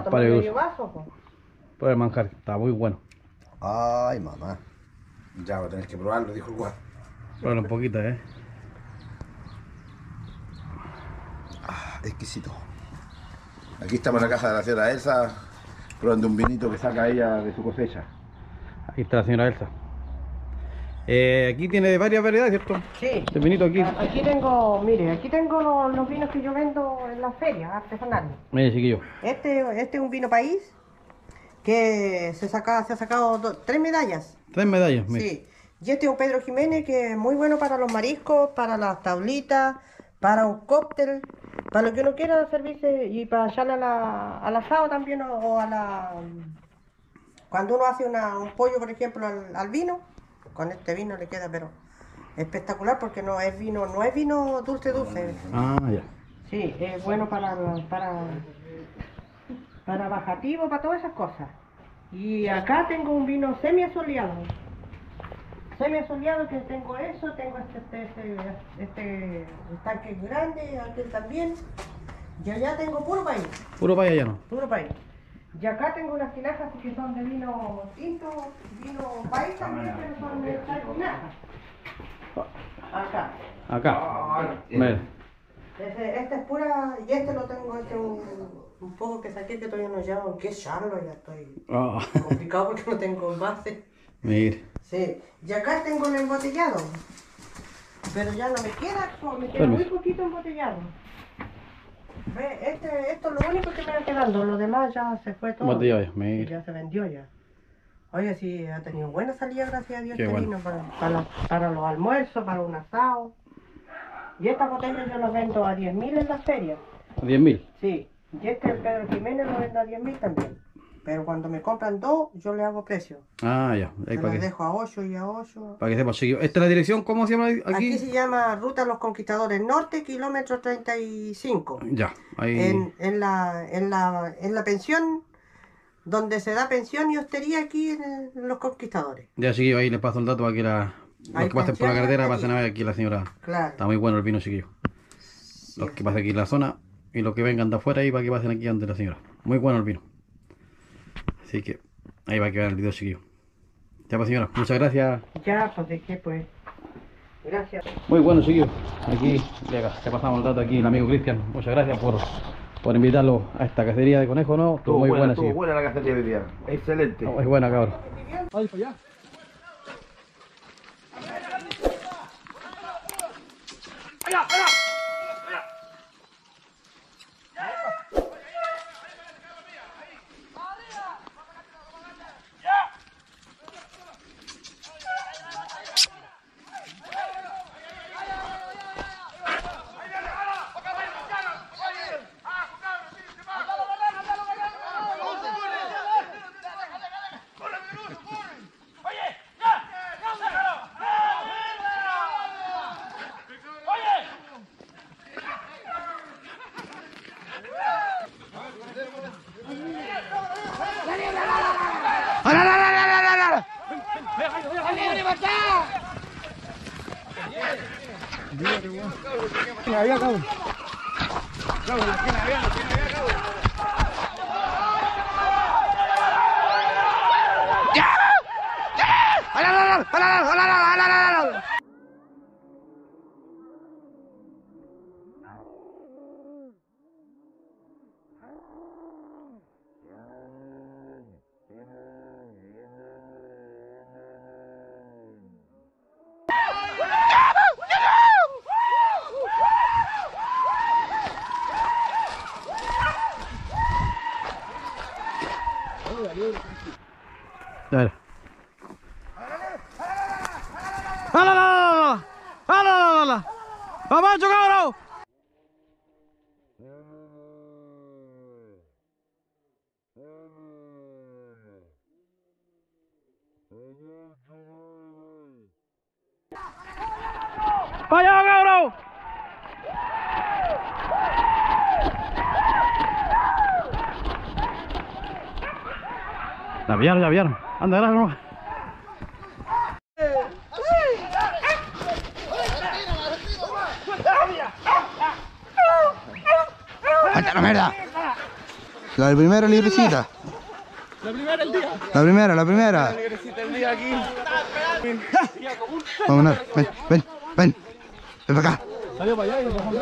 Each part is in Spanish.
para el uso. Por el manjar, está muy bueno. Ay, mamá. Ya va a tener que probarlo, dijo el guapo. Pruébalo un poquito, Exquisito. Aquí estamos en la casa de la señora Elsa, probando un vinito que saca ella de su cosecha. Ahí está la señora Elsa. Aquí tiene varias variedades, ¿cierto? Sí. De vinito aquí. Aquí tengo, mire, aquí tengo los vinos que yo vendo en las ferias artesanales. Mire, chiquillo. Este es un vino país que se ha sacado 3 medallas. 3 medallas, mire. Sí. Y este es un Pedro Jiménez que es muy bueno para los mariscos, para las tablitas, para un cóctel, para lo que uno quiera servirse y para echarle al asado también o a la... Cuando uno hace un pollo, por ejemplo, al vino, con este vino le queda pero espectacular porque no es vino dulce. Ah, ya. Sí, es bueno para bajativo, para todas esas cosas. Y acá tengo un vino semi-asoleado que tengo eso, tengo este tanque grande, aquel también. Y allá tengo puro país. Puro país allá, ¿no? Puro país. Y acá tengo unas tinajas que son de vino tinto, vino país también, pero son de tinajas. Acá. Acá. Mire. Esta es pura, y este lo tengo, un poco que saqué que todavía no llamo, que es charlo, ya estoy complicado porque no tengo envase. Mire. Sí, y acá tengo el embotellado, pero ya no me queda muy poquito embotellado. Ve, esto es lo único que me va quedando, lo demás ya se fue todo. Embotellado ya, mire. Ya se vendió ya. Oye, sí, ha tenido buena salida, gracias a Dios, Qué este bueno. vino para los almuerzos, para un asado. Y estas botellas yo las vendo a 10.000 en las ferias. 10.000. Sí, y el Pedro Jiménez lo vendo a 10.000 también. Pero cuando me compran 2, yo le hago precio. Ah, ya. Ahí Se para las que, dejo a 8 y a 8. para que sepa, chiquillo. ¿Esta es la dirección? ¿Cómo se llama aquí? Aquí se llama Ruta Los Conquistadores Norte, kilómetro 35. Ya, ahí. En la pensión, donde se da pensión y hostería aquí en Los Conquistadores. Ya, chiquillo, ahí les paso el dato para que los que pasen por la carretera pasen a ver aquí la señora. Claro. Está muy bueno el vino, chiquillo. Los que pasen aquí en la zona y los que vengan de afuera ahí para que pasen aquí ante la señora. Muy bueno el vino. Así que ahí va a quedar el video, chiquillo. Ya, pues, señora, muchas gracias. Ya, pues de qué, pues. Gracias. Muy bueno, chiquillo. Aquí le pasamos el dato aquí al amigo Cristian. Muchas gracias por invitarlo a esta cacería de conejo, ¿no? Estuvo muy buena, estuvo chiquillo. buena la cacería de hoy día. Excelente. Muy buena, cabrón. Ahí para allá. Había cabrón. Dale. ¡Hala! ¡Hala! ¡Vamos, cabrón! ¡Vaya, cabrón! La pillaron. Anda, graba nomás. ¡Anda la mierda! La primera librecita. La primera del día. La primera, la primera. Librecita del día aquí. Vamos, ven, ven, ven. Ven para acá. Salió para allá y nos bajamos.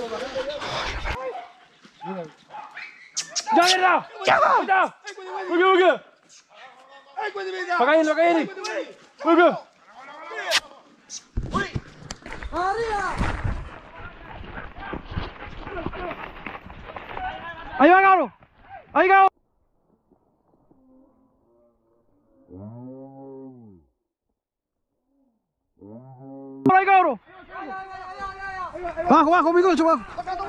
¡Ya, mierda! ¡Cuidado! ¡Uy! ¡Para caer, para caer! ¡Uy! ¡Ahí va, cabrón! ¡Ahí, cabrón! ¡Ahí, cabrón! Bajo, bajo, mi coche, bajo.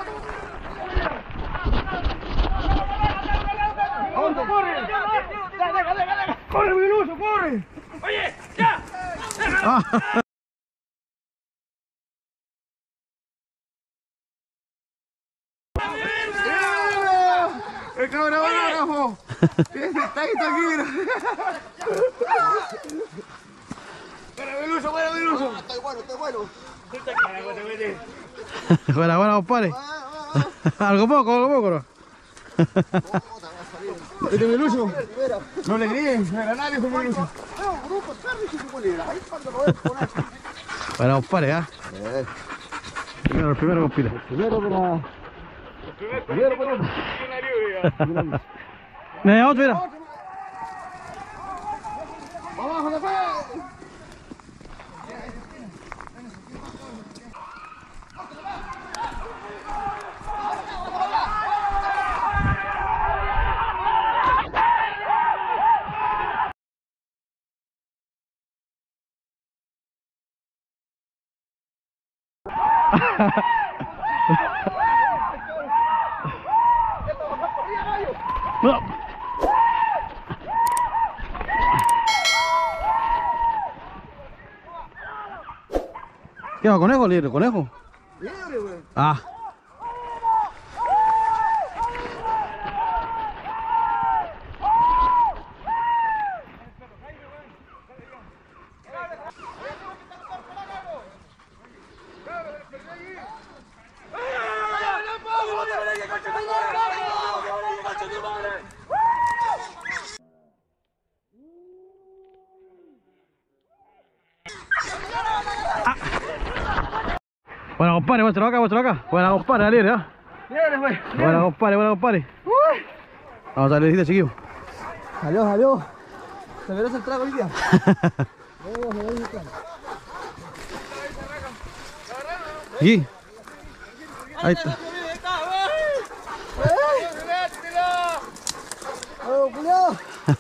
¡Corre, Miluso, corre! ¡Oye, ya! El camarógrafo. Está aquí, mira. ¡Para, Miluso, para, Miluso! Estoy bueno. Buena, buena, compadre. Algo poco, ¿no? Este Miluso. No le críen, no era nadie con Miluso. Buena, compadre, ¿ah? Primero, el primero, compita. Mira, otro, mira. No. ¿Qué va, conejo, libre, conejo? Libre, güey. Ah. Buena, compadre, muéstralo acá. Buena, compadre, la libre, ¿ah? Buena, compadre. Vamos a salir, chiquillo. Salió. Se merece el trago hoy día. Aquí. Ahí está. ¡Oh, culiao!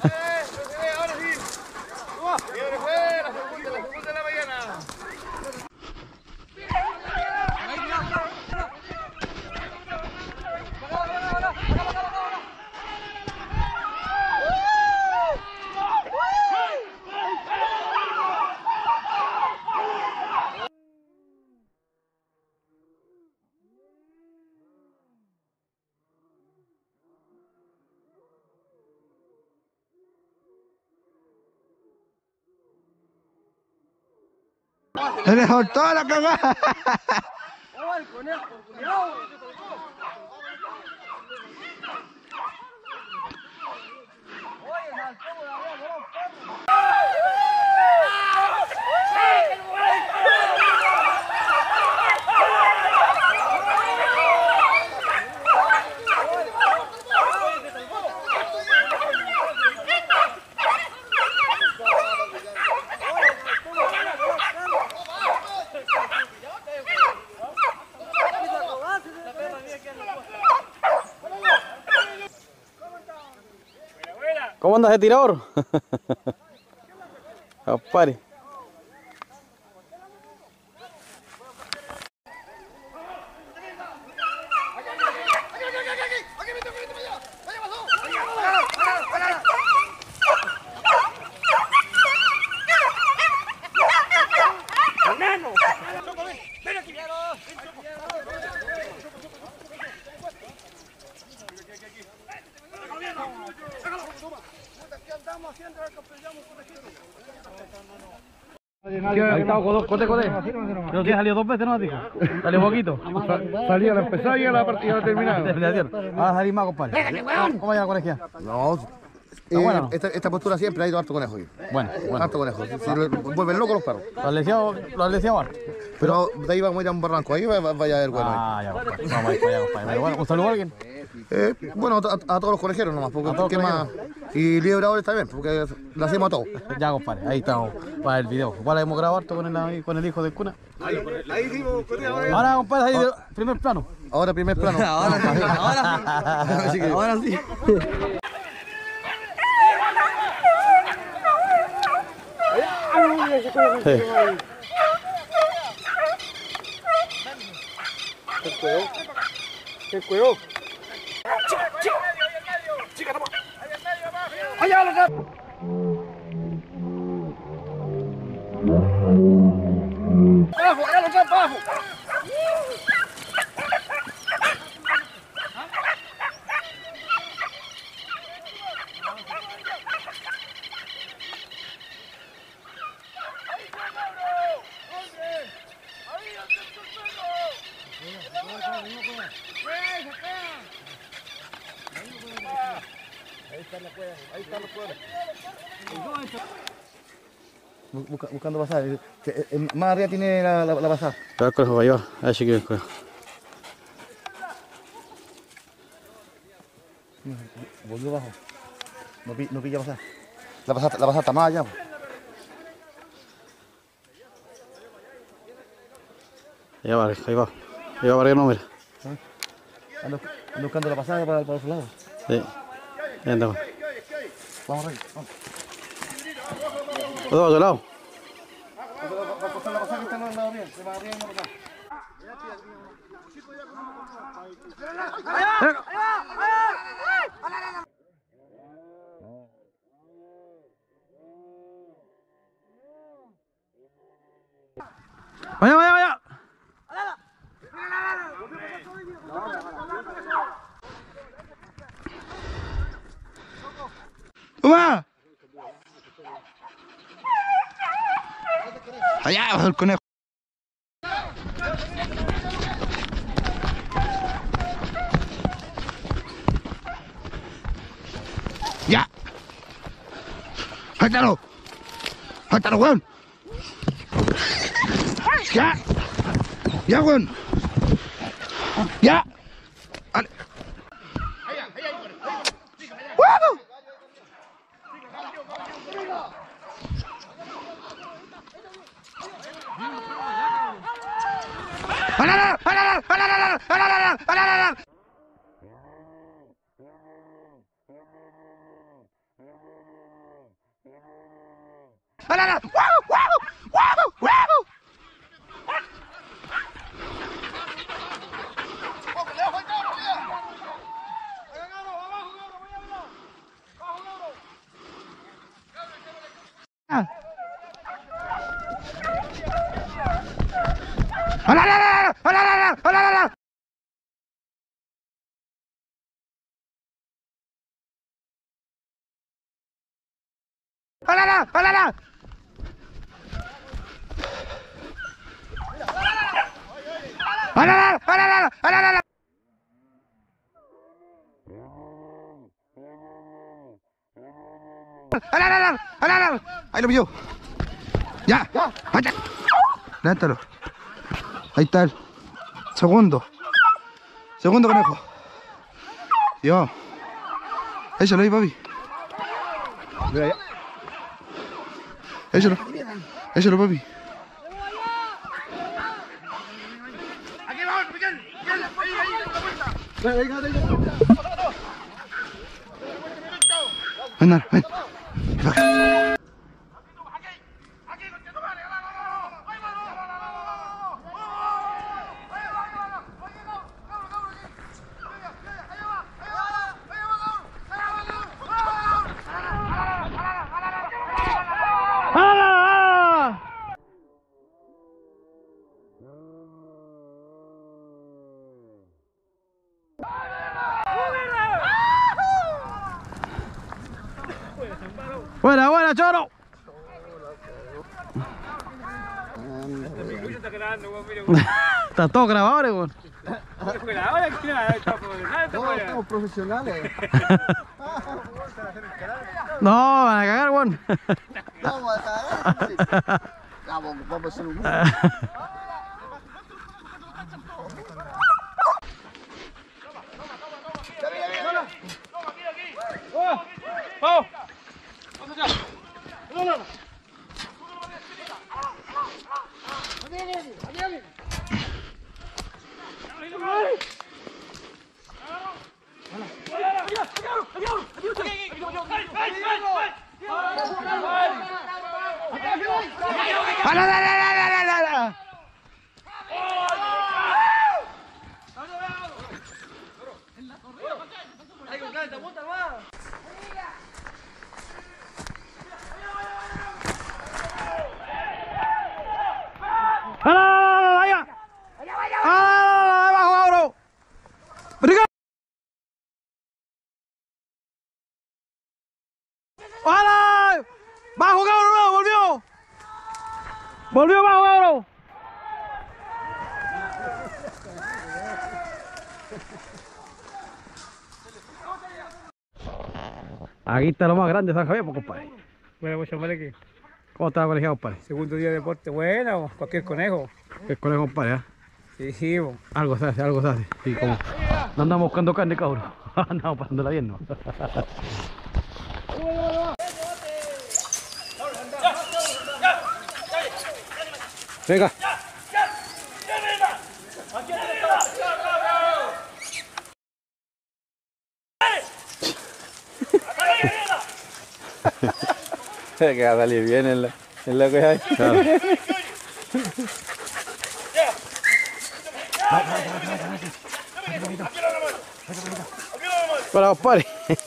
¡Se le soltó la cagada! ¿Cómo andas de tirador? Compadre. Ahí está, cote. Creo que salió 2 veces, ¿no? Dijo. Salió poquito. Salía a la empezada y a la partida la terminada. Ahora salir más, compadre. ¿Cómo va la conexión? No, bueno. esta postura siempre ha ido harto conejo. Bueno. Harto conejo. Si vuelven locos los perros. Lo han leseado ahora. Pero de ahí vamos a ir a un barranco, ahí vaya a ver bueno. Ya, compadre. Vamos a ir para allá, compadre. Pero bueno, ¿un saludo a alguien? Bueno, a todos los conejeros nomás, porque ¿qué más? Y libradores también, porque lo hacemos a todos. Ya, compadre, ahí estamos para el video. Igual hemos grabado harto con el hijo del cuna. Ahí dimos, Ahora, compadre, ahí primer plano. Ahora primer plano. Ahora sí. Sí. ¡Qué cuidado! Buscando pasar. Más arriba tiene la pasada. Pero el conejo va a llevar. A ver si quiere el conejo. Volvió abajo. No pilla pasar. La pasada está más allá. Ahí va. Ahí va para que no mira. Ando buscando la pasada para el otro lado. Sí. Ahí andamos. Vamos, Rey. Vamos. Todo a otro lado. Va a pasar la pasada que está en el lado bien. Se va arriba y no pasa. Vaya. ¡Toma! Allá va el conejo. ¡Ya! ¡Suéltalo! ¡Suéltalo, weón! ¡Ya! ¡Ya, weón! ¡Ya! ¡Vale! ¡Wow! Ahí lo pilló. Ya. Levántalo. Ahí está el segundo conejo. Yo. Échalo ahí, papi. Mira allá. Échalo, papi. Aquí vamos, Miguel. Ven. Ven. Buena, choro. está grabando, weón, mire, Está todo grabado, weón. Todos estamos profesionales. No, van a cagar, weón. Vamos a cagar. Vamos a hacer un... ¡Bajo, cabrón! ¡No! ¡Volvió! ¡Volvió bajo, cabrón! Aquí está lo más grande de San Javier, pues, compadre. Bueno, pues, compadre, ¿Cómo está la colegiada, compadre? segundo día de deporte, bueno, cualquier conejo. El conejo, compadre, ¿eh? Sí, sí, bo. Algo se hace, algo se hace. Sí, como... No andamos buscando carne, cabrón. Andamos pasándola bien, ¿no? Venga. Que va a salir bien en la cosa. Claro. Para, compadre.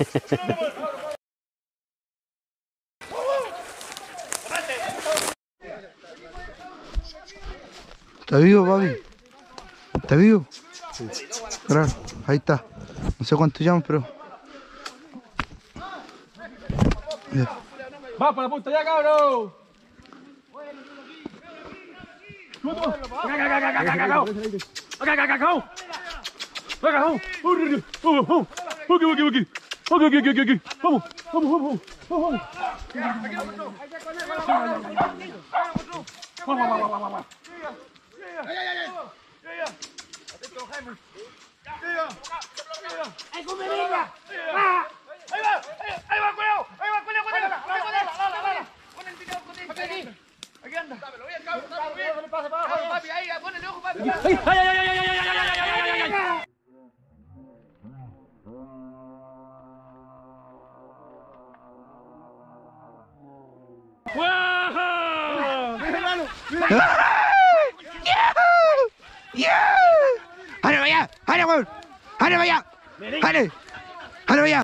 ¿Está vivo, papi? ¿Está vivo? Claro, ahí está. No sé cuánto llaman, pero... Ya. ¡Va para la punta ya, cabrón! ¡Jale, vaya! ¡Jale, weón! ¡Jale, vaya! ¡Jale! ¡Jale, vaya!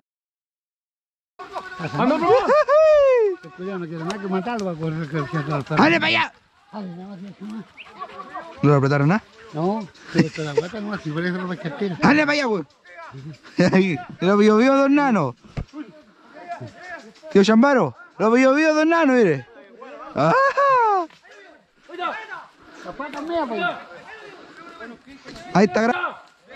Cuidado, no quiero más que matarlo para correr que ¡Jale, vaya! ¿No lo apretaron nada? No, pero la guata no, si por eso no me tira. ¡Jale, vaya, weón! Lo vio dos nanos. Tío Chambaro, lo vio dos nanos, mire. ¡Ah! Ahí está grabado.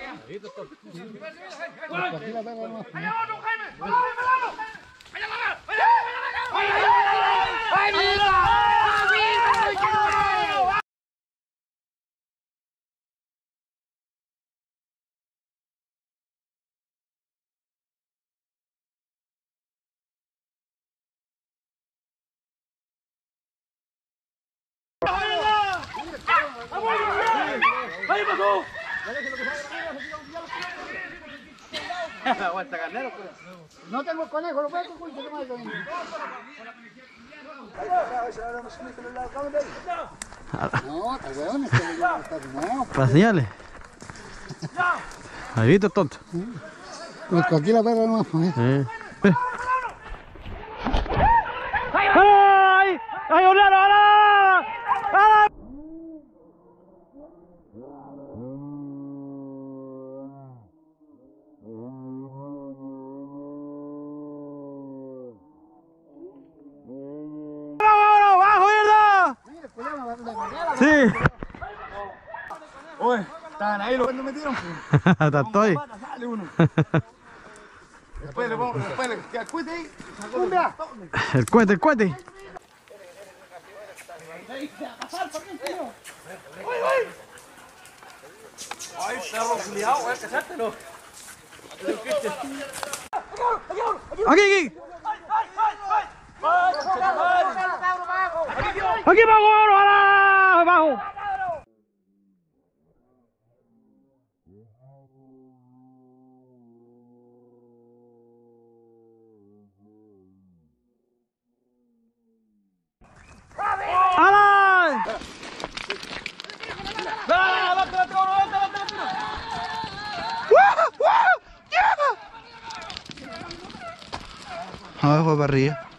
No tengo conejo, lo puedo coger. No, está weón, no. Para señales. Ahí viste, tonto. Pues aquí la perra no va a ¡Ay! ¡Ay, Orlando! ¡Ahora! ¡Ahora! ¡Bajo, mierda! Sí. Estaban ahí los cuando metieron. estoy. Sale uno. Después le queda el cuete ahí. ¡Cumbia! El cohete. Ay, perro culiao, cachátelo. Aquí. Aquí abajo. Abajo para arriba.